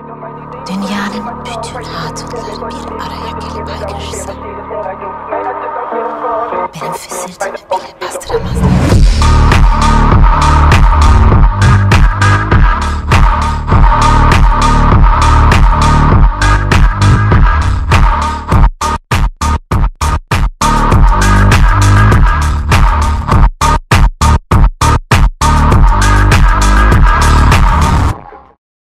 Dünyanın bütün hatunları bir araya gelip haykırırsa benim füsüldüğümü bile bastıramazlar.